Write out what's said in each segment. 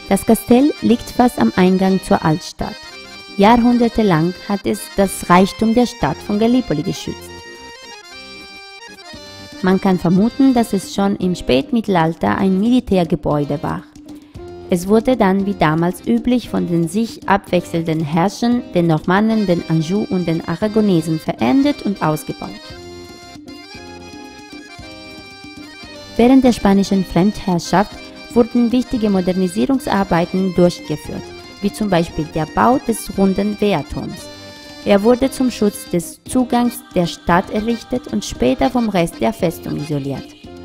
Das Kastell liegt fast am Eingang zur Altstadt. Jahrhundertelang hat es das Reichtum der Stadt von Gallipoli geschützt. Man kann vermuten, dass es schon im Spätmittelalter ein Militärgebäude war. Es wurde dann wie damals üblich von den sich abwechselnden Herrschern, den Normannen, den Anjou und den Aragonesen verändert und ausgebaut. Während der spanischen Fremdherrschaft wurden wichtige Modernisierungsarbeiten durchgeführt, wie zum Beispiel der Bau des runden Wehrturms. Er wurde zum Schutz des Zugangs der Stadt errichtet und später vom Rest der Festung isoliert.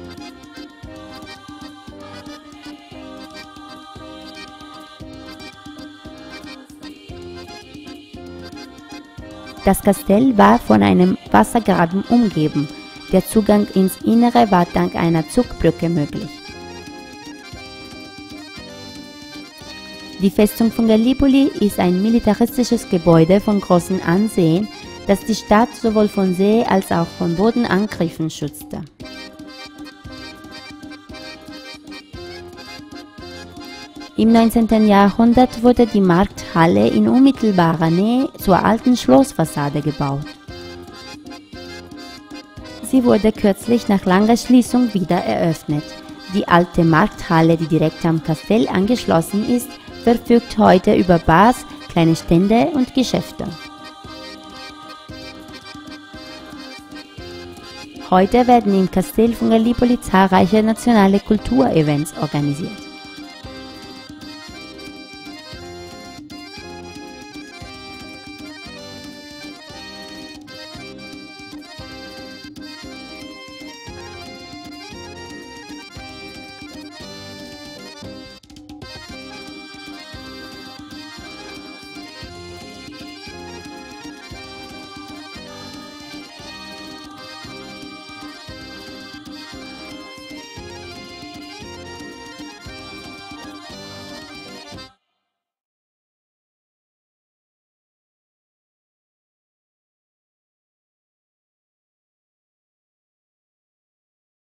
Das Kastell war von einem Wassergraben umgeben. Der Zugang ins Innere war dank einer Zugbrücke möglich. Die Festung von Gallipoli ist ein militaristisches Gebäude von großem Ansehen, das die Stadt sowohl von See- als auch von Bodenangriffen schützte. Im 19. Jahrhundert wurde die Markthalle in unmittelbarer Nähe zur alten Schlossfassade gebaut. Sie wurde kürzlich nach langer Schließung wieder eröffnet. Die alte Markthalle, die direkt am Kastell angeschlossen ist, verfügt heute über Bars, kleine Stände und Geschäfte. Heute werden im Kastell von Gallipoli zahlreiche nationale Kulturevents organisiert.